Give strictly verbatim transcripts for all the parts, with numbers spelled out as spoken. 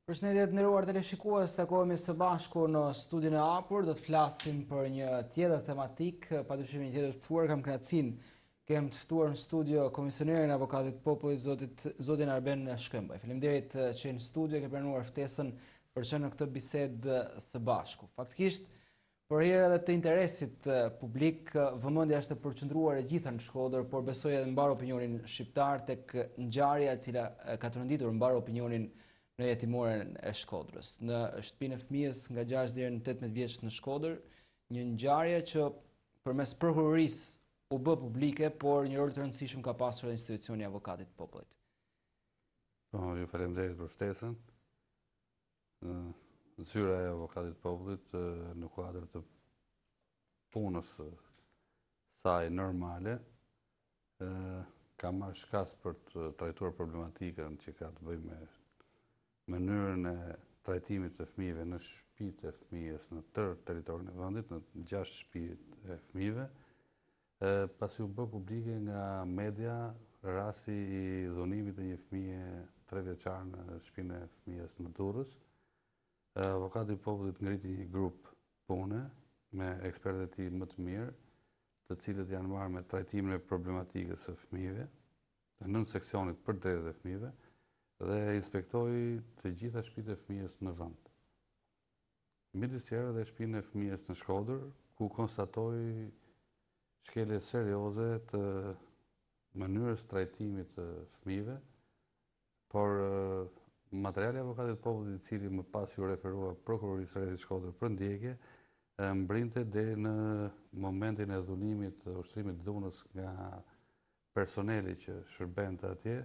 Përshëndetje të nderuar teleshikues, takohemi së bashku në studion e hapur, do të flasim për një tjetër tematik, padyshim një tjetër të ftuar, kam kënaqësinë kem të ftuar në studio komisionerin e avokatit të popullit, zotit zotin Arben Shkëmbaj. Faleminderit që në studio ke pranuar ftesën për që në këtë bisedë së bashku. Faktikisht, për herë edhe të interesit publik, vëmendja është e përqendruar e gjitha në Shkodër, por besoj edhe mbar opinionin shqiptar tek ngjarja e cila ka të renditur mbar opinionin në jetimoren e Shkodrës. Në shtëpinë e fëmijës nga gjashtë deri në tetëmbëdhjetë vjeç në Shkodër, një ngjarje që përmes prokurorisë u bë publike, por një rol të rëndësishëm ka pasur edhe institucioni i avokatit të popullit. Po, ju faleminderit për ftesën. Zyra e avokatit të popullit në kuadër të punës saj normale ka marrë shkas për të trajtuar problematikën që ka të bëjë me mënyrën e trajtimit të fëmijëve në shtëpitë e fëmijës në tërë territorin e vendit, në gjashtë shtëpi e fëmijëve, pasi u bë publike nga media rasti i dhunimit të një fëmije tre vjeçar në shtëpinë e fëmijës në Durrës. Avokati i popullit ngriti një grup pune me ekspertët e tij më të mirë, të cilët janë marrë me trajtimin e problematikës së fëmijëve, të nën seksionit për drejtat e fëmijëve, dhe inspektoi të gjitha shtëpitë e fëmijës në vend. Midis tjerë dhe shtëpinë e fëmijës në Shkodër, ku konstatoi shkelje serioze të mënyrës trajtimit të fëmijëve, por materiali i avokatit të popullit, i cili më pas ju referua prokurorisë së Rrethit Shkodër për ndjekje, mbrinte deri në momentin e dhunimit, të ushtrimit dhunës nga personeli që shërbente atje.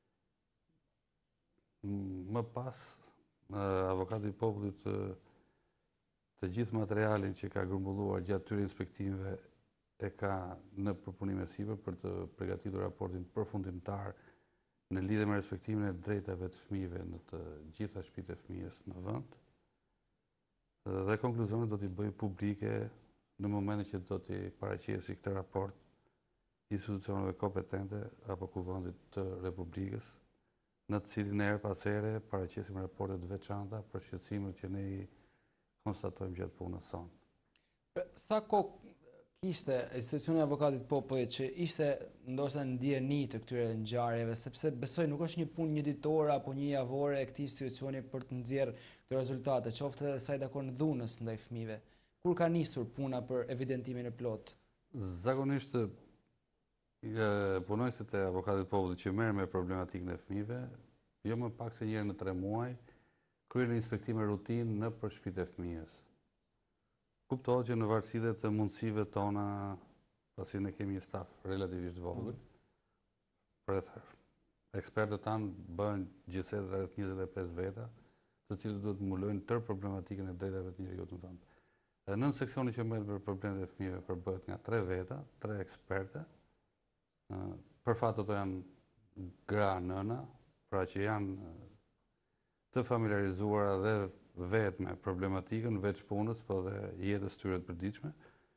Më pas, avokati i popullit të gjithë materialin që ka grumbulluar gjatë këtyre inspektimeve e ka në përpunim e sipër për të përgatitur raportin përfundimtar në lidhje me respektimin e drejtave të fëmijëve në të gjitha shtëpitë e fëmijës në vend. Dhe konkluzionet do t'i bëj publike në momentin që do t'i paraqesi këtë raport institucioneve kompetente apo kuvendit të Republikës, në të cilin her pas here paraqesim raporte të veçanta për shqetësimet që ne i konstatojmë gjatë punës sonë. Sa kohë kishte institucioni i avokatit të popullit që ishte ndoshta në ndjeni të këtyre ngjarjeve, sepse besoj nuk është një punë një ditore apo një javore e këtij institucioni për të nxjerrë këto rezultate, qoftë edhe sa i takon dhunës ndaj fëmijëve. Kur ka nisur puna për evidentimin e plot? Zakonisht punojësit e avokatit të popullit që merren me problematikën e fëmijëve, jo më pak se një herë në tre muaj, kryejnë inspektime rutinë në për shtëpitë e fëmijës. Kuptohet që në varësi dhe të mundësive tona, pasi ne kemi një staf relativisht vogël, rreth ekspertët tanë bëhen gjithsesi rreth njëzet e pesë veta, të cilët duhet të mbulojnë tërë problematikën e drejtave të njerëzit në vend. Nën seksioni që merret për problemet e fëmijëve përbëhet nga tre veta, tre eksperte. Për fat ato janë gra nëna, pra që janë të familiarizuara dhe vetë me problematikën, veç punës, po dhe jetës tyre të përditshme.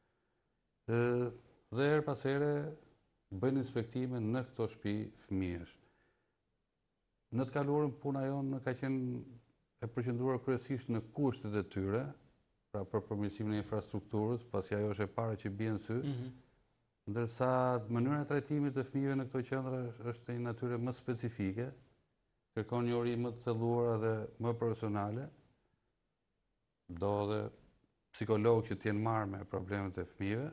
Dhe her pas here bëjnë inspektime në këto shtëpi fëmijësh. Në të kaluarën puna jonë ka qenë e përqendruar kryesisht në kushtet e tyre, pra për përmirësimin e infrastrukturës, pasi ajo është e para që bie në sy, ndërsa mënyra e trajtimit të fëmijëve në këto qendra është një natyre më specifike, kërkon një uri më të thelluara dhe më profesionale, do dhe psikologë që t'jenë marrë me problemet e fëmijëve,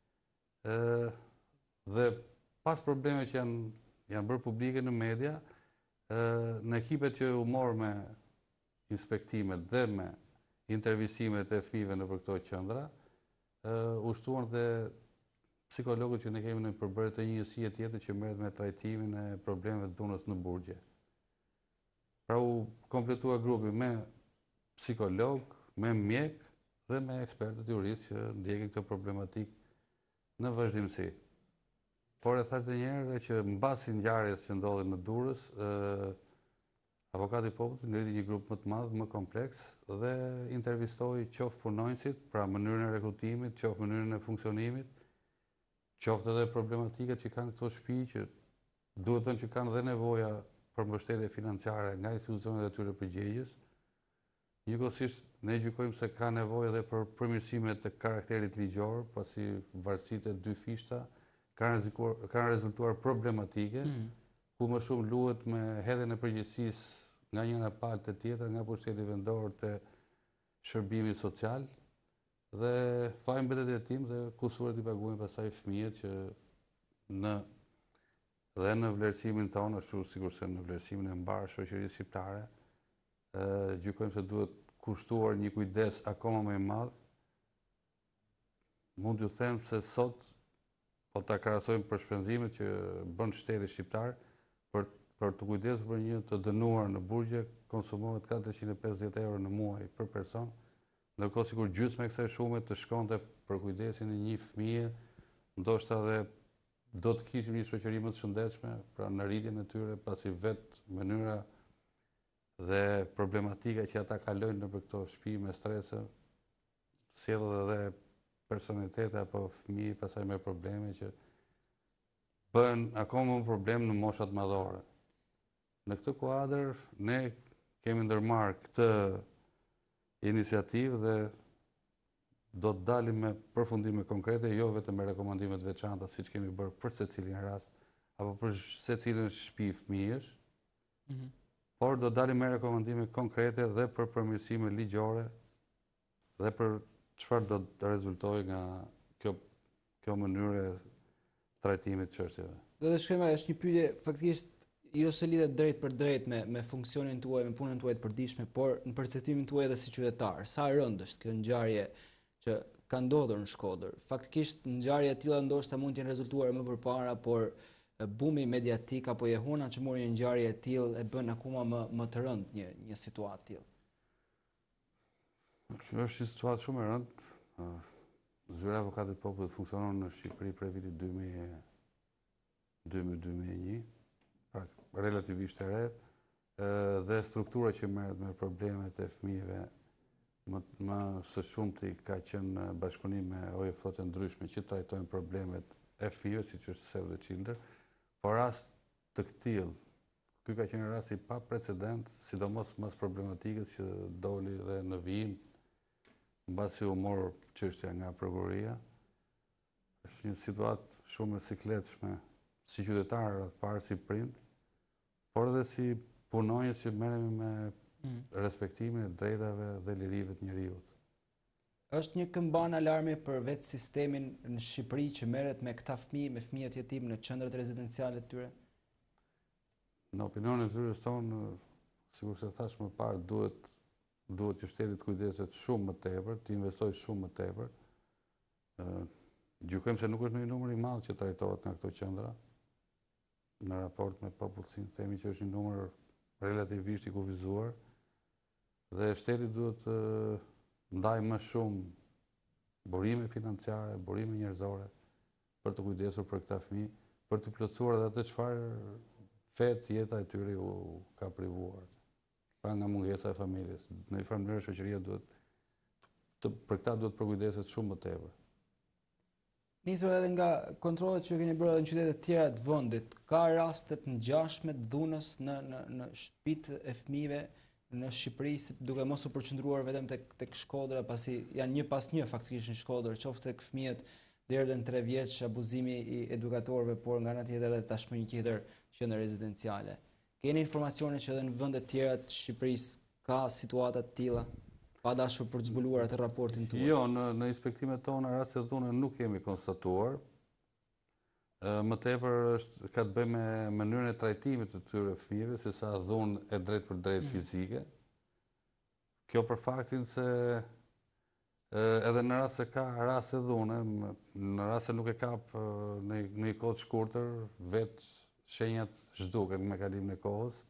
dhe pas probleme që janë, janë bërë publike në media, në ekipet që u morë me inspektimet dhe me intervistimet e fëmijëve në për këto qendra, u shtuan dhe psikologët që ne kemi në përbërje të një njësie tjetër që merret me trajtimin e problemeve të dhunës në burgje. Pra u kompletua grupi me psikolog, me mjek dhe me ekspertët juristë që ndjekin këtë problematikë në vazhdimsi. Por e thashtë një herë që mbasi ngjarjes që ndodhi në Durrës, avokati i popullit ngriti një grup më të madh, më kompleks dhe intervistoi qoftë punonjësit, pra mënyrën e rekrutimit, qoftë mënyrën e funksionimit, qoftë edhe problematikat që kanë këto shtëpi, që duhet thënë që kanë dhe nevoja për mbështetje financiare nga institucionet e tyre përgjegjës, Njëkohësisht, ne gjykojmë se ka nevojë edhe për përmirësime të karakterit ligjor, pasi varësitë e dy fishta kanë kanë rezultuar problematike, Mm. ku më shumë luhet me hedhjen e përgjegjësisë nga njëra palë te tjetra, nga pushteti vendor te shërbimi social, dhe faji mbetet e tim dhe kusuret i paguajnë pastaj fëmijët që në dhe në vlerësimin tonë, ashtu sigurisht në vlerësimin e mbarë shoqërisë shqiptare, gjykojmë se duhet kushtuar një kujdes akoma më i madh. Mund t'ju them se sot, po ta krahasojmë për shpenzimet që bën shteti shqiptar, për, për të kujdesur për një të dënuar në burgje, konsumohet katërqind e pesëdhjetë euro në muaj për person, ndërkohë sikur gjysmë e kësaj shume të shkonte për kujdesin e një fëmije, ndoshta dhe do të kishim një shoqëri më të shëndetshme, pra në rritjen e tyre, pasi vetë mënyra dhe problematika që ata kalojnë në për këto shtëpi me strese, sjellë edhe personalitete apo fëmijë pasaj me probleme që bëhen akoma më problem në moshat madhore. Në këtë kuadër, ne kemi ndërmarrë këtë iniciativë dhe do të dalim me përfundime konkrete, jo vetëm me rekomandime të veçanta, siç kemi bërë për secilin rast, apo për secilin shtëpi fëmijësh, Mhm. por do dalim me rekomandime konkrete dhe për përmirësime ligjore dhe për çfarë do të rezultojë nga kjo, kjo mënyrë e trajtimit të çështjeve. Do të shkojmë, është një pyetje faktikisht jo se lidhet drejt për drejt me, me funksionin tuaj, me punën tuaj të përditshme, por në perceptimin tuaj edhe si qytetar. Sa e rëndë është kjo ngjarje që ka ndodhur në Shkodër? Faktikisht ngjarje të tilla ndoshta mund të jenë rezultuar më përpara, por bumi mediatik apo jehuna që mori një ngjarje e tillë e bën akoma më, më të rëndë një, një situatë tillë. Kjo është një situatë shumë e rëndë. Zyra e Avokatit të Popullit funksionon në Shqipëri prej vitit dy mijë dy mijë e një, pra relativisht e re, dhe struktura që merret me problemet e fëmijëve më, më së shumti ka qenë bashkëpunim me O I F të ndryshme që trajtojnë problemet e fëmijëve, siç është Save the Children. Por rast të këtill, ky ka qenë rast i pa precedent, sidomos mas problematikës që doli dhe në vijim, mbasi u mor çështja nga prokuroria. Është një situatë shumë e sikletshme si qytetar rreth parë, si prind, por edhe si punonjës që merremi me mm. respektimin e drejtave dhe lirive të njerëzit. Është një këmban alarmi për vetë sistemin në Shqipëri që merret me këta fëmijë, me fëmijët jetim në qendrat rezidenciale të tyre? Në opinionin e zyrës tonë, sikur se thash më parë, duhet duhet që shteti të kujdeset shumë më tepër, të investojë shumë më tepër. Gjykojmë se nuk është në një numër i madh që trajtohet nga këto qendra. Në raport me popullsinë themi që është një numër relativisht i kufizuar dhe shteti duhet të ndaj më shumë burime financiare, burime njerëzore për të kujdesur për këta fëmijë, për të plotësuar edhe atë çfarë fet jeta e tyre u ka privuar, pra nga mungesa e familjes. Në një farë mënyrë shoqëria duhet të, për këta duhet përkujdeset shumë më tepër. Nisur edhe nga kontrollet që keni bërë në qytete të tjera të vendit, ka raste të ngjashme të dhunës në në në shtëpitë e fëmijëve në Shqipëri, duke mos u përqendruar vetëm tek tek Shkodra, pasi janë një pas një faktikisht në Shkodër, qoftë tek fëmijët deri në tre vjeç, abuzimi i edukatorëve, por nga ana tjetër edhe tashmë një tjetër qendër rezidenciale. Keni informacione që edhe në vende të tjera të Shqipërisë ka situata të tilla, pa dashur për të zbuluar atë raportin tuaj? Jo, në, në inspektimet tona raste të dhune nuk kemi konstatuar. Më tepër është ka të bëjë me mënyrën e trajtimit të tyre fëmijëve, se sa dhunë e drejt për drejt fizike. Kjo për faktin se edhe në rast se ka raste dhune, në rast se nuk e kap në një kohë të shkurtër, vetë shenjat zhduken me kalimin e kohës,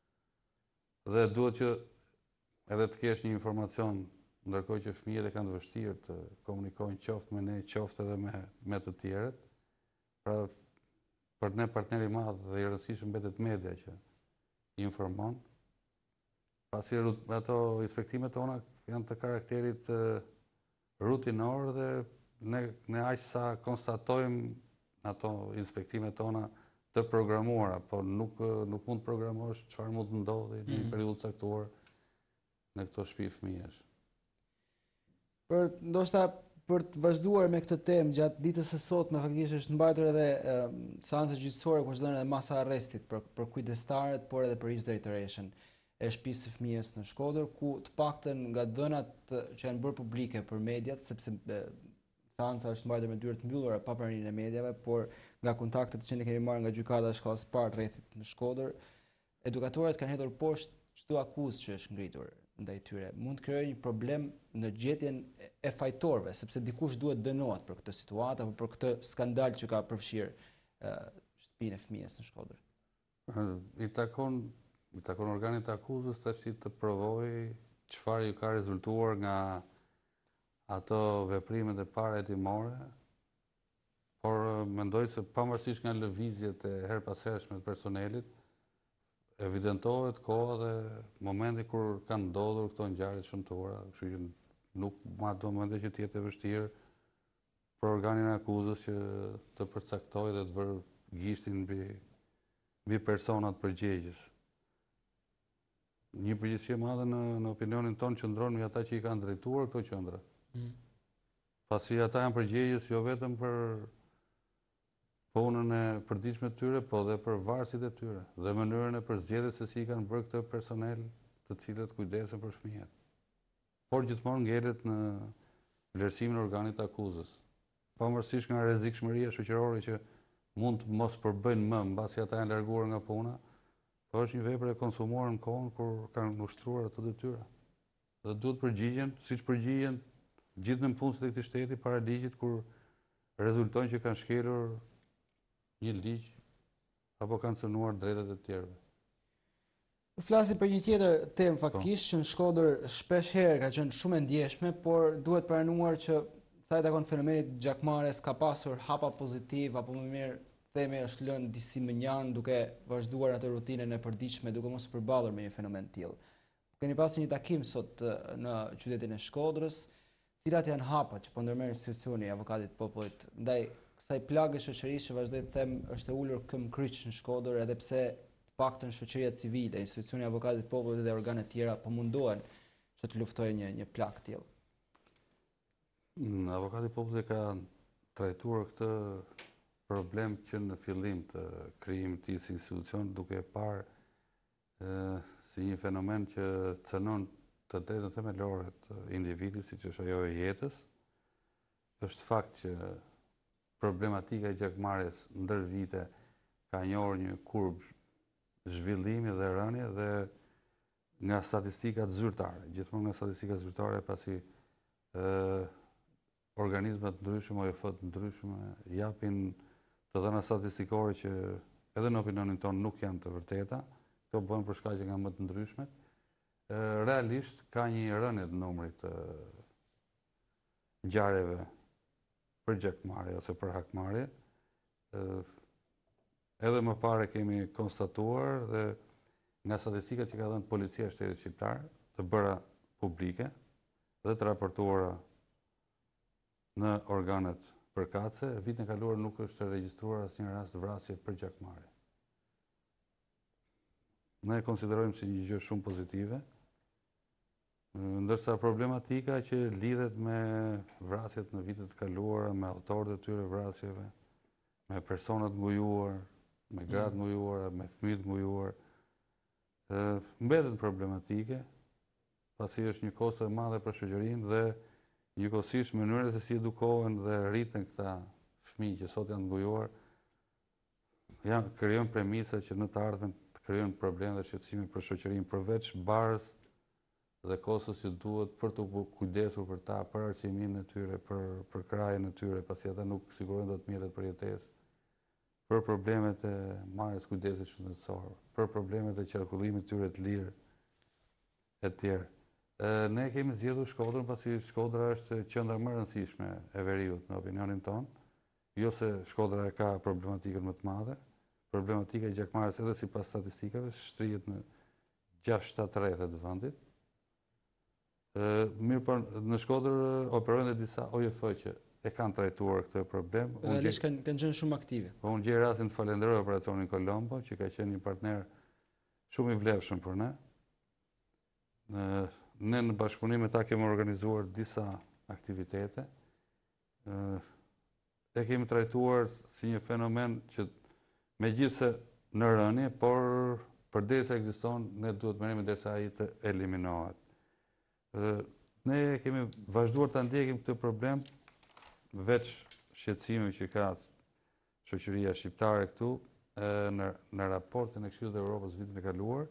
dhe duhet që edhe të kesh një informacion, ndërkohë që fëmijët e kanë të vështirë të komunikojnë qoftë me ne, qoftë edhe me, me të tjerët. Pra, për ne partneri madh dhe i rëndësishëm mbetet media që informon. Pasi ato inspektimet tona janë të karakterit rutinor dhe ne, ne aq sa konstatojmë ato inspektimet tona të programuara, po nuk, nuk mund të programosh çfarë mund të ndodhi në një periudhë caktuar. në këto shtëpi fëmijësh. Për ndoshta për të vazhduar me këtë temë gjatë ditës së sotme faktikisht është mbajtur edhe e, seanca gjyqësore ku është dhënë edhe masa arrestit për për kujdestarët, por edhe për ish drejtoreshën e shtëpisë së fëmijës në Shkodër, ku të paktën nga dhënat që janë bërë publike për mediat, sepse e, seanca është mbajtur me dyert mbyllura pa praninë e mediave, por nga kontaktet që ne kemi marrë nga gjykata e shkallës së parë rrethit në Shkodër, edukatorët kanë hedhur poshtë çdo akuzë që është ngritur ndaj tyre. Mund të krijojë një problem në gjetjen e fajtorëve, sepse dikush duhet dënohet për këtë situatë apo për këtë skandal që ka përfshirë shtëpinë e fëmijës në Shkodër. I takon i takon organit të akuzës tash të provojë çfarë ju ka rezultuar nga ato veprimet e para hetimore, por mendoj se pavarësisht nga lëvizjet e her pas hershme të personelit, evidentohet koha dhe momenti kur kanë ndodhur këto ngjarje shëmtuara, kështu që nuk ma do mendoj që të jetë e vështirë për organin e akuzës që të përcaktojë dhe të vërë gishtin mbi mbi personat përgjegjës. Një përgjegjësi e madhe në, në opinionin tonë qëndron mbi ata që i kanë drejtuar këto qendra. Mm. Pasi ata janë përgjegjës jo vetëm për punën e përditshme të tyre, po dhe për varësit e tyre dhe mënyrën e përzgjedhjes se si i kanë bërë këtë personel të cilët kujdesen për fëmijët. Por gjithmonë ngelet në vlerësimin e organit të akuzës. Pavarësisht nga rrezikshmëria shoqërore që mund të mos përbëjnë më mbasi ata janë larguar nga puna, po është një vepër e konsumuar në kohën kur kanë ushtruar ato detyra. Dhe duhet përgjigjen, siç përgjigjen gjithë nënpunësit e këtij shteti para ligjit kur rezultojnë që kanë shkelur një ligj apo kanë cënuar drejtat e tjerëve. Flasim për një tjetër temë faktikisht që në Shkodër shpesh herë ka qenë shumë e ndjeshme, por duhet pranuar që sa i takon fenomenit gjakmarrjes ka pasur hapa pozitiv apo më mirë themi është lënë disi mënjan duke vazhduar atë rutinën e përditshme duke mos u përballur me një fenomen të tillë. Keni pasur një takim sot në qytetin e Shkodrës, cilat janë hapat që po ndërmerr institucioni i Avokatit të Popullit ndaj kësaj plagë shoqërisë që vazhdoi të them është e ulur këm kryq në Shkodër, edhe pse të paktën shoqëria civile, institucioni i Avokatit të Popullit dhe organet tjera po mundohen që të luftojnë një, një plagë të tillë. Avokati i Popullit ka trajtuar këtë problem që në fillim të krijimit të këtij institucion duke parë ë si një fenomen që cënon të drejtën themelore të individit, siç është ajo e jetës. Është fakt që problematika e gjakmarrjes ndër vite ka njohur një kurbë zhvillimi dhe rënje dhe nga statistikat zyrtare, gjithmonë nga statistikat zyrtare pasi ë organizmat ndryshme, O E F të ndryshme japin të dhëna statistikore që edhe në opinionin tonë nuk janë të vërteta, këto bëhen për shkaqe nga më të ndryshmet. Realisht ka një rënje të numrit të ngjarjeve për gjakmarrje ose për hakmarrje. Edhe më parë kemi konstatuar dhe nga statistikat që ka dhënë Policia e Shtetit Shqiptar, të bëra publike dhe të raportuara në organet përkatëse, vitin e kaluar nuk është regjistruar asnjë rast vrasje për gjakmarrje. Ne e konsiderojmë si një gjë shumë pozitive, ndërsa problematika që lidhet me vrasjet në vitet të kaluara, me autorët e tyre vrasjeve, me personat mujuar, me gratë mujuara, me fëmijët mujuar, mbetet problematike, pasi është një kosto e madhe për shoqërinë dhe njëkohësisht mënyra se si edukohen dhe rriten këta fëmijë që sot janë ngujuar, janë krijon premisa që në të ardhmen të krijojnë probleme dhe shqetësime për shoqërinë, përveç barës dhe kostës që duhet për të kujdesur për ta, për arsimin e tyre, për, për krajën e tyre, pasi ata nuk sigurojnë dot mjetet për jetesë, për problemet e marrjes kujdesit shëndetësor, për problemet e qarkullimit tyre të lirë e tjerë. Ne kemi zgjedhur Shkodrën pasi Shkodra është qendra më e rëndësishme e veriut në opinionin tonë, jo se Shkodra e ka problematikën më të madhe, problematika e gjakmarrjes edhe sipas statistikave shtrihet në gjashtë shtatë rrethe të vendit. Mirë, por në Shkodër operojnë dhe disa O E F që e kanë trajtuar këtë problem. Realisht kanë kanë qenë shumë aktive. Po unë gjej rastin të falenderoj operacionin Colombo, që ka qenë një partner shumë i vlefshëm për ne. ne në bashkëpunim me ta kemi organizuar disa aktivitete. E kemi trajtuar si një fenomen që me gjithë se në rënje, por përderisa ekziston, ne duhet merremi derisa ai të eliminohet. Ne kemi vazhduar ta ndjekim këtë problem veç shqetësimeve që ka shoqëria shqiptare këtu në, në raportin e Këshillit të Evropës vitin e kaluar.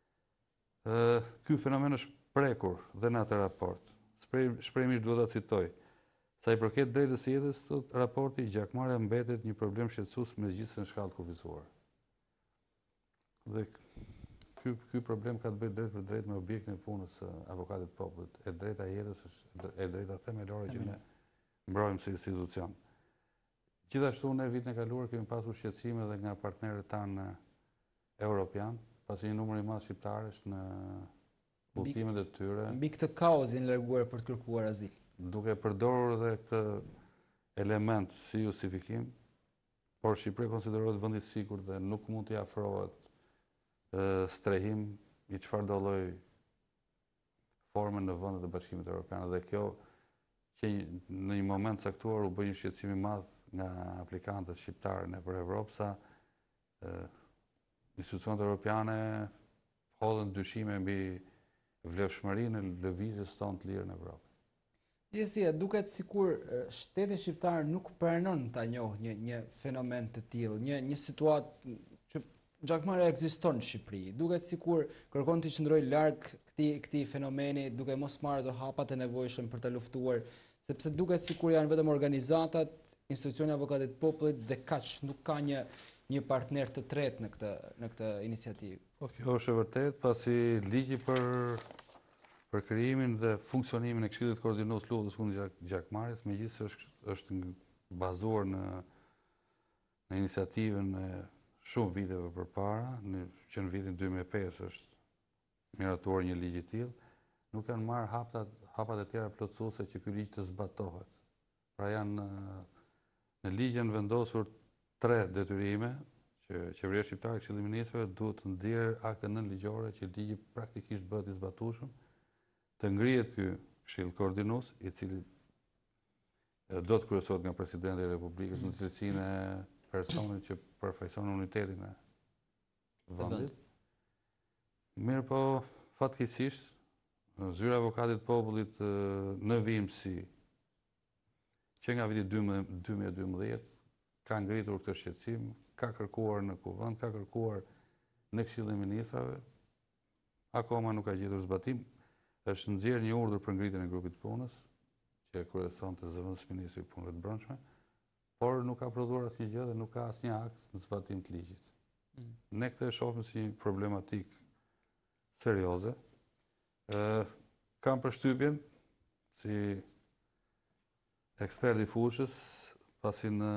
Ky fenomen është prekur dhe në atë raport. Shprehimisht duhet ta citoj. Sa i përket drejtës së jetës, thot raporti, gjakmarrja mbetet një problem shqetësues megjithëse në shkallë të kufizuar. Dhe ky ky problem ka të bëjë drejt për drejt me objektin e punës së avokatit të popullit. E drejta e jetës është e drejta themelore që ne mbrojmë si institucion. Gjithashtu ne vitin e kaluar kemi pasur shqetësime edhe nga partnerët tanë europian, pasi një numër i madh shqiptarësh në udhëtimet e tyre. Mbi këtë kauzin larguar për të kërkuar azil. Duke përdorur edhe këtë element si justifikim, por Shqipëria konsiderohet vend i sigurt dhe nuk mund t'i afrohet strehim i çfarë do lloj forme në vendet e Bashkimit Evropian. Dhe kjo që në një moment caktuar u bë një shqetësim i madh nga aplikantët shqiptarë nëpër Evropë, sa institucionet evropiane hodhin dyshime mbi vlefshmërinë e lëvizjes tonë të lirë në Evropë. Gjithsesi, duket sikur shteti shqiptar nuk pranon ta njohë një, një fenomen të tillë, një, një situatë që gjakmarrja ekziston në Shqipëri. Duket sikur kërkon të qëndrojë larg këtij këtij fenomeni, duke mos marrë të hapat e nevojshëm për ta luftuar, sepse duket sikur janë vetëm organizatat, institucioni i avokatit të popullit dhe kaq, nuk ka një një partner të tretë në këtë në këtë iniciativë. Po kjo është e vërtetë, pasi ligji për për krijimin dhe funksionimin e Këshillit Koordinues Luftës kundër gjakmarrjes, megjithëse është, është bazuar në, në iniciativën e shumë viteve përpara, në, që në vitin dy mijë e pesë është miratuar një ligj i tillë, nuk kanë marrë hapat, hapat e tjera plotësuese që ky ligj të zbatohet. Pra janë në ligj janë vendosur tre detyrime që qeveria shqiptare, Këshilli i Ministrave duhet të nxjerrë akte nënligjore që ligji praktikisht bëhet i zbatueshëm, të ngrihet ky Këshill Koordinues, i cili do të kryesohet nga Presidenti i Republikës në cilësinë e personit që përfaqëson unitetin e vendit. Mirë po, fatkeqësisht, zyra e avokatit të popullit në vimësi, që nga viti dy mijë e dymbëdhjetë, ka ngritur këtë shqetësim, ka kërkuar në kuvend, ka kërkuar në Këshillin e Ministrave, akoma nuk ka gjetur zbatim. Është nxjerrë një urdhër për ngritjen e grupit punës, që e kryesonte zëvendës ministri i punëve të brendshme, por nuk ka prodhuar asnjë gjë dhe nuk ka asnjë akt në zbatim të ligjit. Mm. Ne këtë e shohim si një problematik serioze. Ë kam përshtypjen si ekspert i fushës, pasi në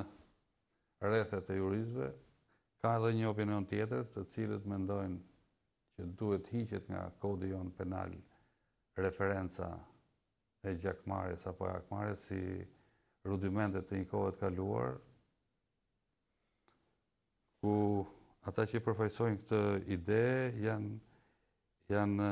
rrethet e juristëve ka edhe një opinion tjetër, të cilët mendojnë që duhet hiqet nga kodi jon penal referenca e gjakmarrjes apo akmarrjes si rudimentet të një kohe të kaluar, ku ata që përfaqësojnë këtë ide janë janë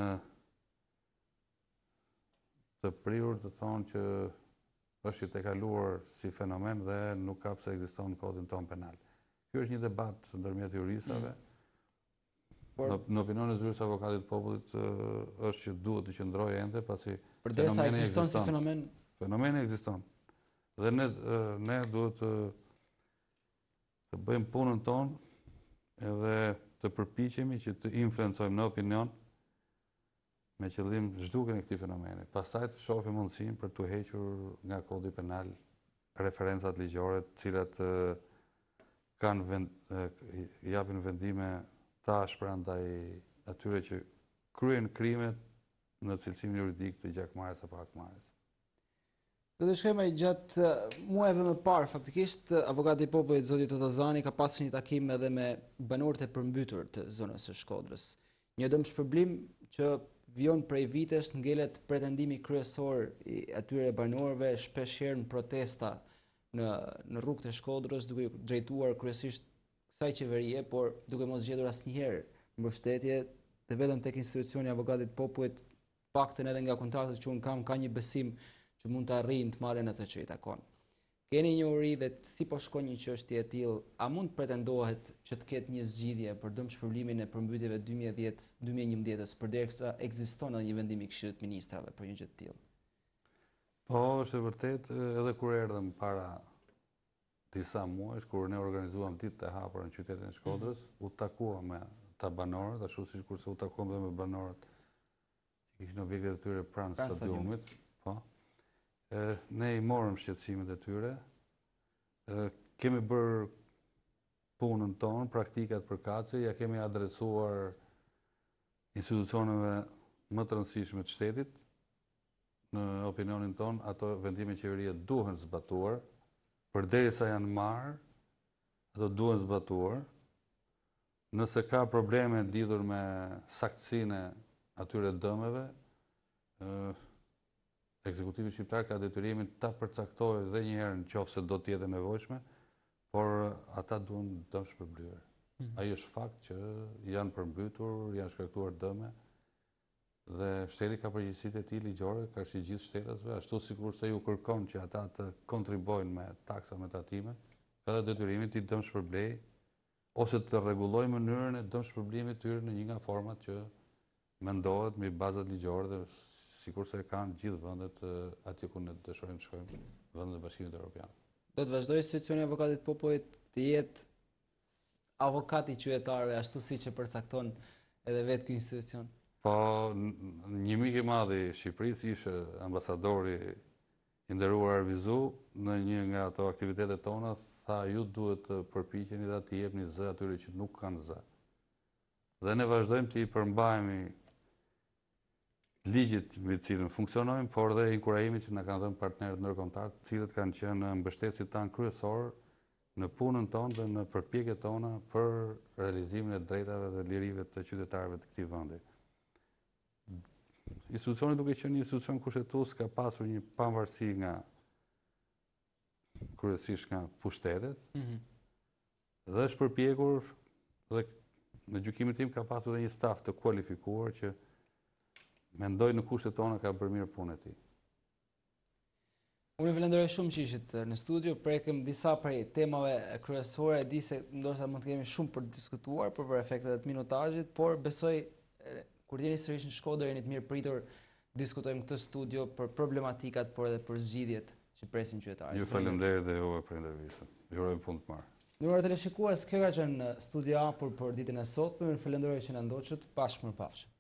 të prirur të thonë që është i tejkaluar si fenomen dhe nuk ka pse ekziston në kodin ton penal. Ky është një debat ndërmjet juristëve. Mm. Por, në opinionin e zyrës avokatit të popullit është që duhet të qëndrojë ende, pasi përderisa ekziston si fenomen. Fenomeni ekziston. Dhe ne ne duhet të, të bëjmë punën tonë edhe të përpiqemi që të influencojmë në opinion me qëllim zhdukjen e këtij fenomeni. Pastaj të shohim mundësinë për të hequr nga kodi penal referencat ligjore, të cilat kanë vend, japin vendime të ashpra ndaj atyre që kryen krimet në cilësimin juridik të gjakmarrjes apo akmarrjes. Do të shkojmë gjatë muajve më parë, faktikisht avokati i popullit zoti Totozani ka pasur një takim edhe me banorët e përmbytur të zonës së Shkodrës. Një dëmshpërblim që vijon prej vitesh, ngelet pretendimi kryesor i atyre banorëve, shpeshherë në protesta në në rrugët e Shkodrës, duke drejtuar kryesisht kësaj qeverie, por duke mos gjetur asnjëherë mbështetje të vetëm tek institucioni i avokatit të popullit paktën edhe nga kontaktet që unë kam, ka një besim që mund të arrijnë të marrin atë që i takon. Keni një uri dhe si po shkon një çështje e tillë, a mund pretendohet që të ketë një zgjidhje për dëm shpërblimin e përmbytjeve dy mijë e dhjetë dy mijë e njëmbëdhjetë përderisa ekziston edhe një vendim i Këshillit të Ministrave për një gjë të tillë? Po, është e vërtet, edhe kur erdhëm para disa muajsh, kur ne organizuam ditët e hapura në qytetin e Shkodrës, mm. u takuam me ta banorët, ashtu si kurse u takuam dhe me banorët që kishin objektet e tyre pranë Pranë stadiumit. Po. E, ne i morëm shqetësimet e tyre, e, kemi bërë punën tonë, praktikat përkatëse, ja kemi adresuar institucioneve më të rëndësishme të shtetit. Në opinionin tonë, ato vendime qeverie duhen zbatuar, përderisa janë marrë, ato duhen zbatuar. Nëse ka probleme lidhur me saktësinë e atyre dëmeve, ekzekutivi shqiptar ka detyrimin ta përcaktojë edhe një herë nëse do të jetë nevojshme, por ata duhen dëm shpërblyer. Mm. Ai është fakt që janë përmbytur, janë shkaktuar dëme dhe shteti ka përgjegjësitë e tij ligjore, ka si gjithë shtetasve, ashtu sikurse ju kërkon që ata të kontribojnë me taksa me tatime, ka dhe detyrimin të dëm shpërblej ose të rregullojë mënyrën e dëm shpërblimit tyre në një nga format që mendohet mbi bazat ligjore dhe sikurse e kanë gjithë vendet atje ku ne dëshirojmë të shkojmë, vendet e Bashkimit Evropian. Do të vazhdojë institucioni i avokatit popullit të jetë avokati i qytetarëve ashtu siç e përcakton edhe vetë ky institucion? Po, një mik i madh i Shqipërisë ishte ambasadori i nderuar Arvizu në një nga ato aktivitetet tona, tha ju duhet të përpiqeni dhe të jepni zë atyre që nuk kanë zë. Dhe ne vazhdojmë të i përmbajemi ligjit me të cilën funksionojmë, por dhe inkurajimin që na kanë dhënë partnerët ndërkombëtar, të cilët kanë qenë mbështetësit tanë kryesor në punën tonë dhe në përpjekjet tona për realizimin e drejtave dhe lirive të qytetarëve të këtij vendi. Institucioni duke qenë një institucion kushtetues ka pasur një pavarësi nga kryesisht nga pushtetet, mm-hmm. dhe është përpjekur dhe në gjykimin tim ka pasur dhe një staf të kualifikuar që mendoj në kushtet tona ka bërë mirë punën e tij. Unë falenderoj shumë që ishit në studio, prekëm disa prej temave kryesore, e di se ndoshta mund të kemi shumë për të diskutuar për për efektet e të minutazhit, por besoj kur jeni sërish në Shkodër jeni të mirë pritur diskutojmë këtë studio për problematikat, por edhe për zgjidhjet që presin qytetarët. Ju falenderoj dhe juve për intervistën. Ju uroj punë të mirë. Nderuar teleshikues, kjo ka qenë Studio Hapur për ditën e sotme. Ju falenderoj që na ndoqët. Bashkë mirëpafshim.